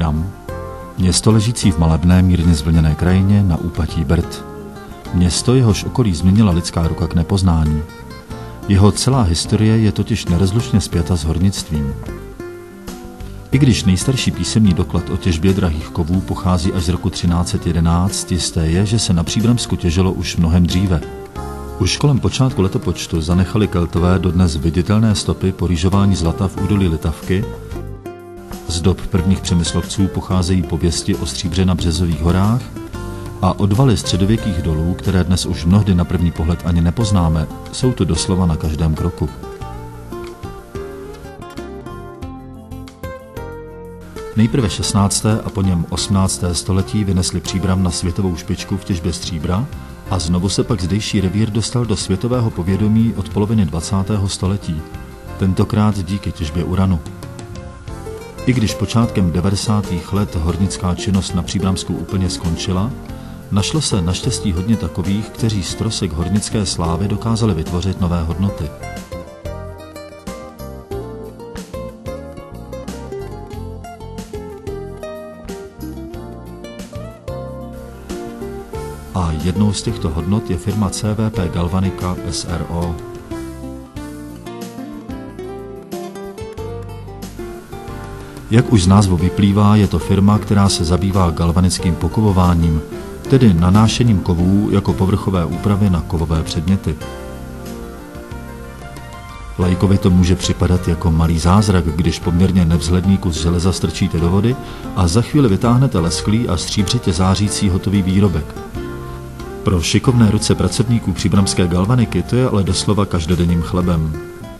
Příbram. Město ležící v malebné, mírně zvlněné krajině na úpatí Brd. Město, jehož okolí změnila lidská ruka k nepoznání. Jeho celá historie je totiž nerozlučně spjata s hornictvím. I když nejstarší písemný doklad o těžbě drahých kovů pochází až z roku 1311, jisté je, že se na Příbramsku těžilo už mnohem dříve. Už kolem počátku letopočtu zanechali Keltové dodnes viditelné stopy po rýžování zlata v údolí Litavky. Z dob prvních přemyslovců pocházejí pověsti o stříbře na Březových horách a odvaly středověkých dolů, které dnes už mnohdy na první pohled ani nepoznáme, jsou tu doslova na každém kroku. Nejprve 16. a po něm 18. století vynesli Příbram na světovou špičku v těžbě stříbra a znovu se pak zdejší revír dostal do světového povědomí od poloviny 20. století, tentokrát díky těžbě uranu. I když počátkem 90. let hornická činnost na Příbramsku úplně skončila, našlo se naštěstí hodně takových, kteří z trosek hornické slávy dokázali vytvořit nové hodnoty. A jednou z těchto hodnot je firma CVP Galvanika s.r.o. Jak už z názvu vyplývá, je to firma, která se zabývá galvanickým pokovováním, tedy nanášením kovů jako povrchové úpravy na kovové předměty. Laikovi to může připadat jako malý zázrak, když poměrně nevzhledný kus železa strčíte do vody a za chvíli vytáhnete lesklý a stříbřitě zářící hotový výrobek. Pro šikovné ruce pracovníků příbramské galvaniky to je ale doslova každodenním chlebem.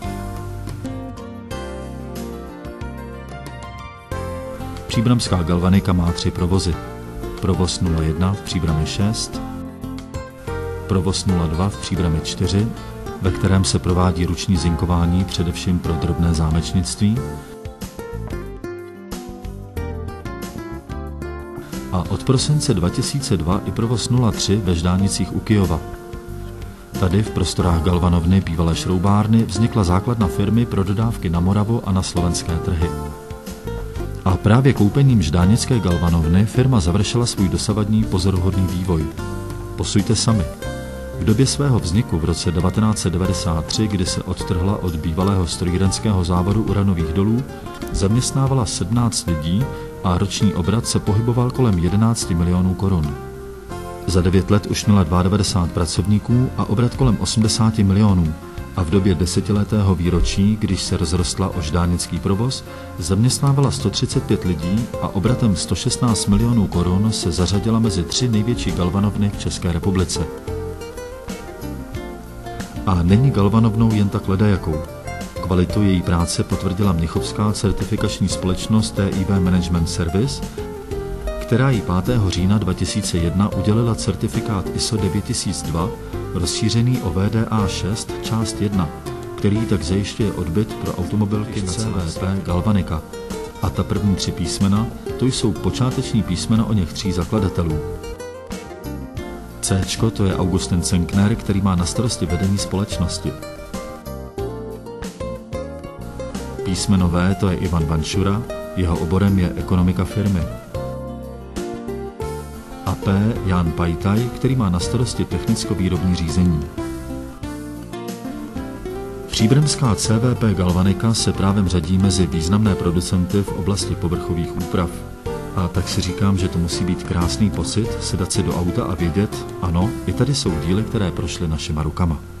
Příbramská galvanika má 3 provozy. Provoz 01 v Příbrami 6, provoz 02 v Příbrami 4, ve kterém se provádí ruční zinkování především pro drobné zámečnictví, a od prosince 2002 i provoz 03 ve Ždánicích u Kyjova. Tady v prostorách galvanovny bývalé šroubárny vznikla základna firmy pro dodávky na Moravu a na slovenské trhy. A právě koupením ždánické galvanovny firma završila svůj dosavadní pozoruhodný vývoj. Posuďte sami. V době svého vzniku v roce 1993, kdy se odtrhla od bývalého strojírenského závodu uranových dolů, zaměstnávala 17 lidí a roční obrat se pohyboval kolem 11 milionů korun. Za 9 let už měla 92 pracovníků a obrat kolem 80 milionů a v době 10letého výročí, když se rozrostla o ždánický provoz, zaměstnávala 135 lidí a obratem 116 milionů korun se zařadila mezi 3 největší galvanovny v České republice. A není galvanovnou jen tak ledajakou. Kvalitu její práce potvrdila mnichovská certifikační společnost TIV Management Service, která jí 5. října 2001 udělila certifikát ISO 9002 rozšířený o VDA 6 část 1, který tak zajišťuje odbyt pro automobilky na CVP Galvanika. A ta první 3 písmena, to jsou počáteční písmena o něch 3 zakladatelů. Cčko to je Augustin Cenkner, který má na starosti vedení společnosti. Písmeno V to je Ivan Vančura, jeho oborem je ekonomika firmy. A P Jan Pajtaj, který má na starosti technicko-výrobní řízení. Příbramská CVP Galvanika se právem řadí mezi významné producenty v oblasti povrchových úprav. A tak si říkám, že to musí být krásný pocit sedat si do auta a vědět, ano, i tady jsou díly, které prošly našima rukama.